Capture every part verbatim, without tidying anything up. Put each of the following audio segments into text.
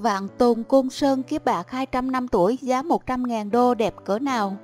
Vạn Tùng Côn Sơn kiếp bạc hai trăm năm tuổi giá một trăm ngàn đô đẹp cỡ nào?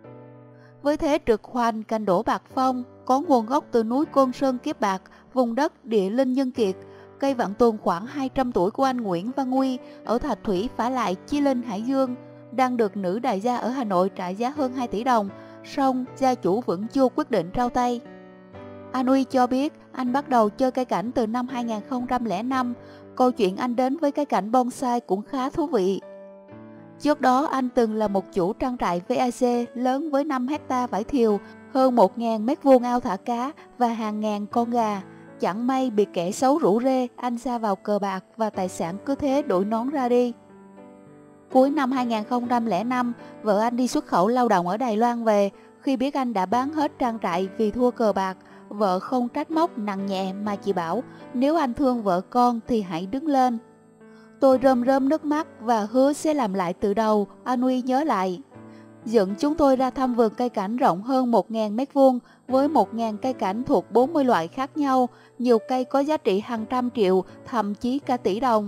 Với thế trực hoành cành đổ bạc phong, có nguồn gốc từ núi Côn Sơn kiếp bạc, vùng đất địa linh nhân kiệt. Cây vạn tùng khoảng hai trăm tuổi của anh Nguyễn Văn Nguy ở Thạch Thủy phả lại Chí Linh, Hải Dương đang được nữ đại gia ở Hà Nội trả giá hơn hai tỷ đồng, song gia chủ vẫn chưa quyết định trao tay. Anh Uy cho biết anh bắt đầu chơi cây cảnh từ năm hai nghìn không trăm lẻ năm. Câu chuyện anh đến với cây cảnh bonsai cũng khá thú vị. Trước đó anh từng là một chủ trang trại vê a xê lớn với năm hecta vải thiều, hơn một nghìn mét vuông ao thả cá và hàng ngàn con gà. Chẳng may bị kẻ xấu rủ rê, anh sa vào cờ bạc và tài sản cứ thế đổi nón ra đi. Cuối năm hai nghìn không trăm lẻ năm, vợ anh đi xuất khẩu lao động ở Đài Loan về. Khi biết anh đã bán hết trang trại vì thua cờ bạc, vợ không trách móc nặng nhẹ mà chỉ bảo nếu anh thương vợ con thì hãy đứng lên. Tôi rơm rơm nước mắt và hứa sẽ làm lại từ đầu, anh Uy nhớ lại. Dẫn chúng tôi ra thăm vườn cây cảnh rộng hơn một nghìn mét vuông với một nghìn cây cảnh thuộc bốn mươi loại khác nhau, nhiều cây có giá trị hàng trăm triệu, thậm chí cả tỷ đồng.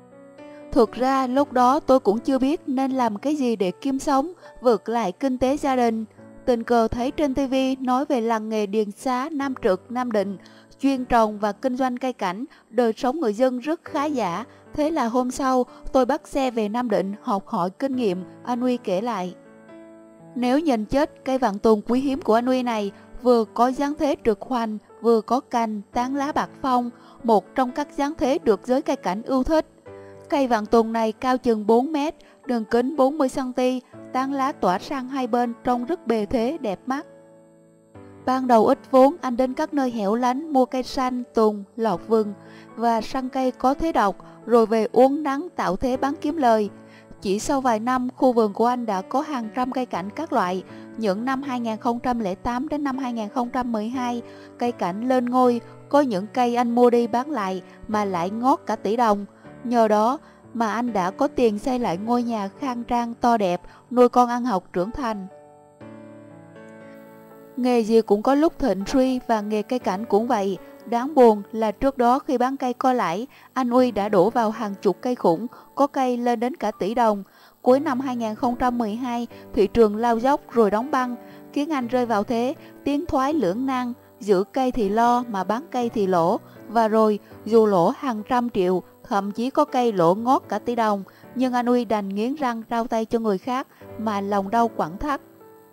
Thực ra lúc đó tôi cũng chưa biết nên làm cái gì để kiếm sống, vượt lại kinh tế gia đình. Tình cờ thấy trên ti vi nói về làng nghề điền xá Nam Trực, Nam Định, chuyên trồng và kinh doanh cây cảnh, đời sống người dân rất khá giả. Thế là hôm sau tôi bắt xe về Nam Định học hỏi kinh nghiệm, anh Uy kể lại. Nếu nhìn chết cây vạn tùng quý hiếm của anh Uy này, vừa có dáng thế trực hoành, vừa có cành, tán lá bạc phong, một trong các dáng thế được giới cây cảnh yêu thích. Cây vạn tùng này cao chừng bốn mét, đường kính bốn mươi xăng ti mét, tán lá tỏa sang hai bên trông rất bề thế đẹp mắt. Ban đầu ít vốn, anh đến các nơi hẻo lánh mua cây xanh, tùng, lọt vừng và săn cây có thế độc, rồi về uốn nắng tạo thế bán kiếm lời. Chỉ sau vài năm, khu vườn của anh đã có hàng trăm cây cảnh các loại. Những năm hai nghìn không trăm lẻ tám đến năm hai nghìn không trăm mười hai, cây cảnh lên ngôi, có những cây anh mua đi bán lại mà lại ngót cả tỷ đồng. Nhờ đó mà anh đã có tiền xây lại ngôi nhà khang trang to đẹp, nuôi con ăn học trưởng thành. Nghề gì cũng có lúc thịnh suy và nghề cây cảnh cũng vậy. Đáng buồn là trước đó khi bán cây có lãi, anh Uy đã đổ vào hàng chục cây khủng, có cây lên đến cả tỷ đồng. Cuối năm hai nghìn không trăm mười hai, thị trường lao dốc rồi đóng băng, khiến anh rơi vào thế tiến thoái lưỡng nan, giữ cây thì lo mà bán cây thì lỗ. Và rồi, dù lỗ hàng trăm triệu, thậm chí có cây lỗ ngót cả tỷ đồng, nhưng anh Uy đành nghiến răng trao tay cho người khác mà lòng đau quặn thắt.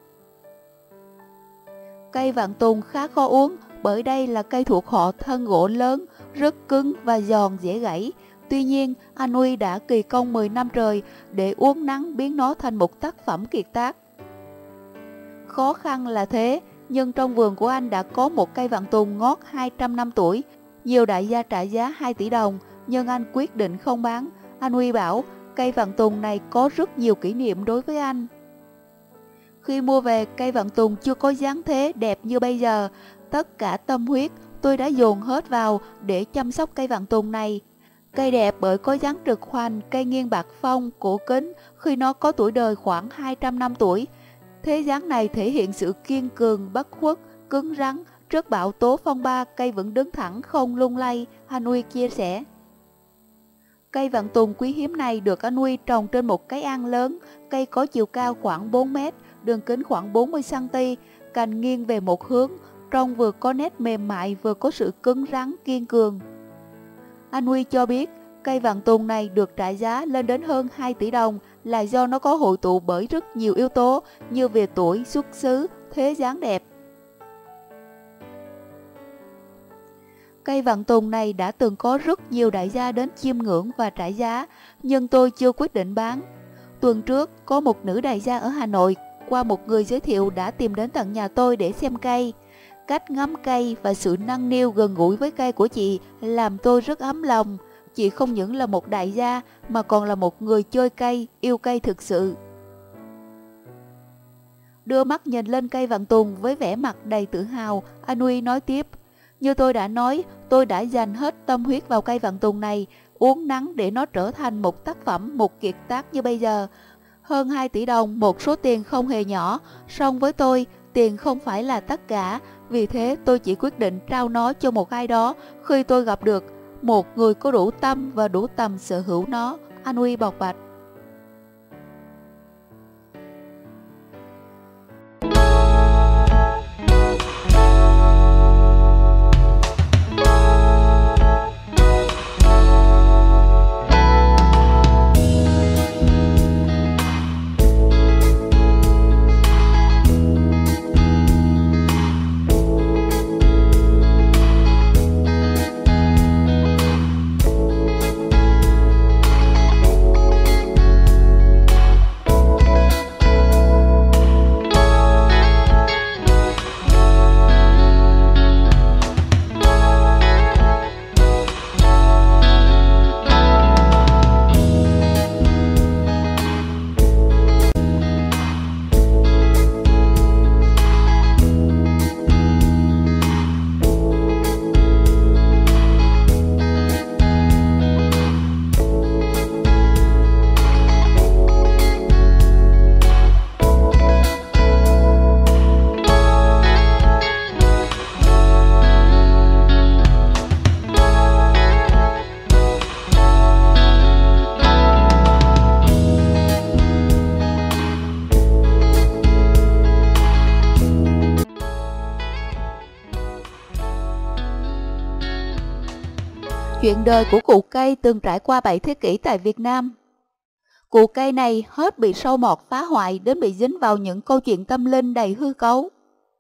Cây vạn tùng khá khó uống, bởi đây là cây thuộc họ thân gỗ lớn, rất cứng và giòn dễ gãy. Tuy nhiên, anh Uy đã kỳ công mười năm trời để uốn nắn biến nó thành một tác phẩm kiệt tác. Khó khăn là thế, nhưng trong vườn của anh đã có một cây vạn tùng ngót hai trăm năm tuổi. Nhiều đại gia trả giá hai tỷ đồng, nhưng anh quyết định không bán. Anh Uy bảo cây vạn tùng này có rất nhiều kỷ niệm đối với anh. Khi mua về, cây vạn tùng chưa có dáng thế đẹp như bây giờ. Tất cả tâm huyết tôi đã dồn hết vào để chăm sóc cây vạn tùng này. Cây đẹp bởi có dáng trực hoành, cây nghiêng bạc phong, cổ kính khi nó có tuổi đời khoảng hai trăm năm tuổi. Thế dáng này thể hiện sự kiên cường, bất khuất, cứng rắn. Trước bão tố phong ba, cây vẫn đứng thẳng không lung lay, anh Uy chia sẻ. Cây vạn tùng quý hiếm này được anh Uy trồng trên một cái ao lớn. Cây có chiều cao khoảng bốn mét, đường kính khoảng bốn mươi xăng ti mét, cành nghiêng về một hướng, trông vừa có nét mềm mại vừa có sự cứng rắn kiên cường. Anh Huy cho biết cây vạn tùng này được trả giá lên đến hơn hai tỷ đồng là do nó có hội tụ bởi rất nhiều yếu tố như về tuổi, xuất xứ, thế dáng đẹp. Cây vạn tùng này đã từng có rất nhiều đại gia đến chiêm ngưỡng và trả giá, nhưng tôi chưa quyết định bán. Tuần trước, có một nữ đại gia ở Hà Nội qua một người giới thiệu đã tìm đến tận nhà tôi để xem cây. Cách ngắm cây và sự nâng niu gần gũi với cây của chị làm tôi rất ấm lòng. Chị không những là một đại gia mà còn là một người chơi cây, yêu cây thực sự. Đưa mắt nhìn lên cây vạn tùng với vẻ mặt đầy tự hào, anh Uy nói tiếp. Như tôi đã nói, tôi đã dành hết tâm huyết vào cây vạn tùng này, uốn nắn để nó trở thành một tác phẩm, một kiệt tác như bây giờ. Hơn hai tỷ đồng, một số tiền không hề nhỏ, song với tôi, tiền không phải là tất cả. Vì thế tôi chỉ quyết định trao nó cho một ai đó khi tôi gặp được một người có đủ tâm và đủ tầm sở hữu nó, An Uy bộc bạch. Chuyện đời của cụ cây từng trải qua bảy thế kỷ tại Việt Nam. Cụ cây này hết bị sâu mọt phá hoại đến bị dính vào những câu chuyện tâm linh đầy hư cấu.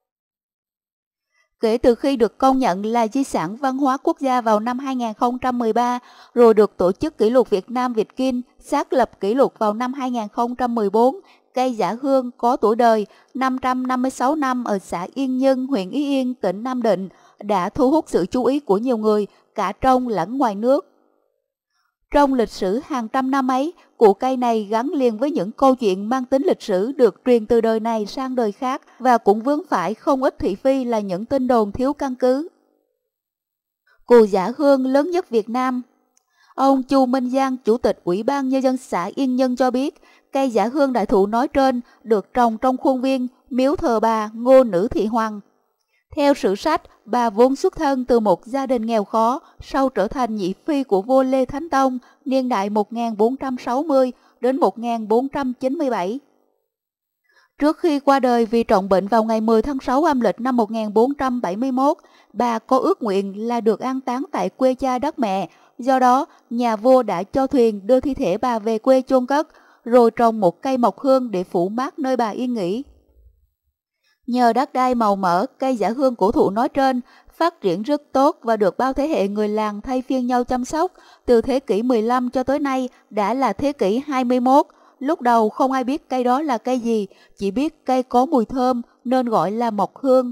Kể từ khi được công nhận là di sản văn hóa quốc gia vào năm hai nghìn không trăm mười ba, rồi được Tổ chức Kỷ lục Việt Nam Vietkin xác lập kỷ lục vào năm hai nghìn không trăm mười bốn, cây Dã Hương có tuổi đời năm trăm năm mươi sáu năm ở xã Yên Nhân, huyện Ý Yên, tỉnh Nam Định đã thu hút sự chú ý của nhiều người, cả trong lẫn ngoài nước. Trong lịch sử hàng trăm năm ấy, cụ cây này gắn liền với những câu chuyện mang tính lịch sử được truyền từ đời này sang đời khác và cũng vướng phải không ít thị phi là những tin đồn thiếu căn cứ. Cụ Dã Hương lớn nhất Việt Nam. Ông Chu Minh Giang, Chủ tịch Ủy ban Nhân dân xã Yên Nhân cho biết, cây Dã Hương đại thụ nói trên được trồng trong khuôn viên miếu thờ bà Ngô Nữ Thị Hoàng. Theo sử sách, bà vốn xuất thân từ một gia đình nghèo khó, sau trở thành nhị phi của vua Lê Thánh Tông, niên đại một nghìn bốn trăm sáu mươi đến một nghìn bốn trăm chín mươi bảy. Trước khi qua đời vì trọng bệnh vào ngày mười tháng sáu âm lịch năm một nghìn bốn trăm bảy mươi mốt, bà có ước nguyện là được an táng tại quê cha đất mẹ. Do đó, nhà vua đã cho thuyền đưa thi thể bà về quê chôn cất, rồi trồng một cây mộc hương để phủ mát nơi bà yên nghỉ. Nhờ đất đai màu mỡ, cây Dã Hương cổ thụ nói trên phát triển rất tốt và được bao thế hệ người làng thay phiên nhau chăm sóc. Từ thế kỷ mười lăm cho tới nay đã là thế kỷ hai mươi mốt. Lúc đầu không ai biết cây đó là cây gì, chỉ biết cây có mùi thơm nên gọi là mộc hương.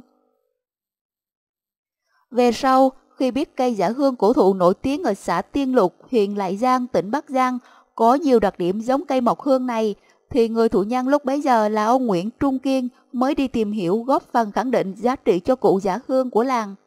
Về sau, khi biết cây Dã Hương cổ thụ nổi tiếng ở xã Tiên Lục, huyện Lại Giang, tỉnh Bắc Giang có nhiều đặc điểm giống cây mộc hương này, thì người thủ nhân lúc bấy giờ là ông Nguyễn Trung Kiên mới đi tìm hiểu, góp phần khẳng định giá trị cho cụ Dã Hương của làng.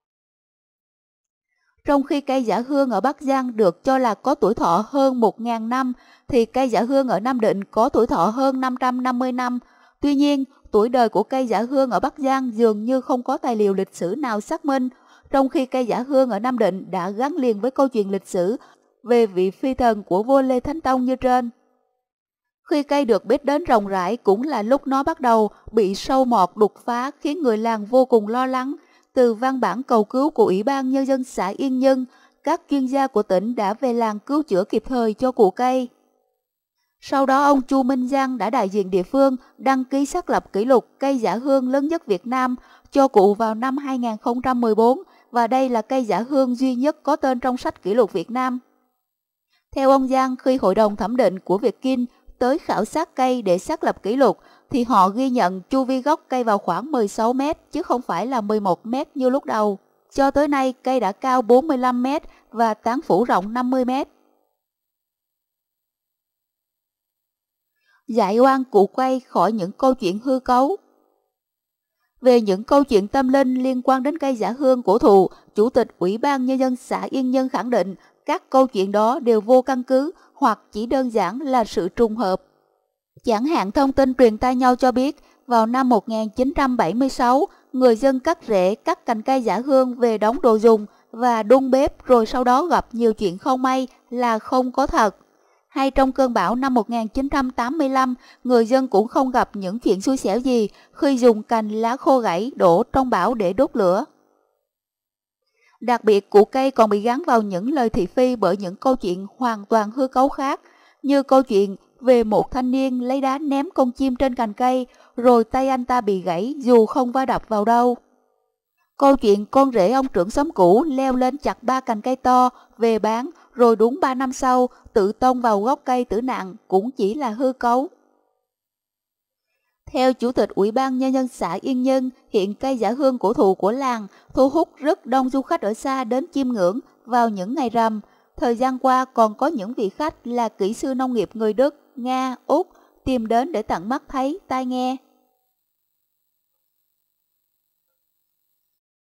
Trong khi cây Dã Hương ở Bắc Giang được cho là có tuổi thọ hơn một nghìn năm, thì cây Dã Hương ở Nam Định có tuổi thọ hơn năm trăm năm mươi năm. Tuy nhiên, tuổi đời của cây Dã Hương ở Bắc Giang dường như không có tài liệu lịch sử nào xác minh, trong khi cây Dã Hương ở Nam Định đã gắn liền với câu chuyện lịch sử về vị phi thần của vua Lê Thánh Tông như trên. Khi cây được biết đến rộng rãi cũng là lúc nó bắt đầu bị sâu mọt đục phá, khiến người làng vô cùng lo lắng. Từ văn bản cầu cứu của Ủy ban Nhân dân xã Yên Nhân, các chuyên gia của tỉnh đã về làng cứu chữa kịp thời cho cụ cây. Sau đó ông Chu Minh Giang đã đại diện địa phương đăng ký xác lập kỷ lục cây Dã Hương lớn nhất Việt Nam cho cụ vào năm hai nghìn không trăm mười bốn, và đây là cây Dã Hương duy nhất có tên trong sách kỷ lục Việt Nam. Theo ông Giang, khi hội đồng thẩm định của Vietkin tới khảo sát cây để xác lập kỷ lục, thì họ ghi nhận chu vi gốc cây vào khoảng mười sáu mét chứ không phải là mười một mét như lúc đầu. Cho tới nay, cây đã cao bốn mươi lăm mét và tán phủ rộng năm mươi mét. Giải oan cụ cây khỏi những câu chuyện hư cấu. Về những câu chuyện tâm linh liên quan đến cây Dã Hương cổ thụ, Chủ tịch Ủy ban Nhân dân xã Yên Nhân khẳng định các câu chuyện đó đều vô căn cứ hoặc chỉ đơn giản là sự trùng hợp. Chẳng hạn thông tin truyền tai nhau cho biết, vào năm một nghìn chín trăm bảy mươi sáu, người dân cắt rễ, cắt cành cây Dã Hương về đóng đồ dùng và đun bếp, rồi sau đó gặp nhiều chuyện không may là không có thật. Hay trong cơn bão năm một nghìn chín trăm tám mươi lăm, người dân cũng không gặp những chuyện xui xẻo gì khi dùng cành lá khô gãy đổ trong bão để đốt lửa. Đặc biệt, củ cây còn bị gắn vào những lời thị phi bởi những câu chuyện hoàn toàn hư cấu khác, như câu chuyện về một thanh niên lấy đá ném con chim trên cành cây, rồi tay anh ta bị gãy dù không va đập vào đâu. Câu chuyện con rể ông trưởng xóm cũ leo lên chặt ba cành cây to về bán, rồi đúng ba năm sau tự tông vào gốc cây tử nạn cũng chỉ là hư cấu. Theo Chủ tịch Ủy ban Nhân dân xã Yên Nhân, hiện cây dã hương cổ thụ của làng thu hút rất đông du khách ở xa đến chiêm ngưỡng vào những ngày rằm. Thời gian qua còn có những vị khách là kỹ sư nông nghiệp người Đức, Nga, Úc tìm đến để tận mắt thấy, tai nghe.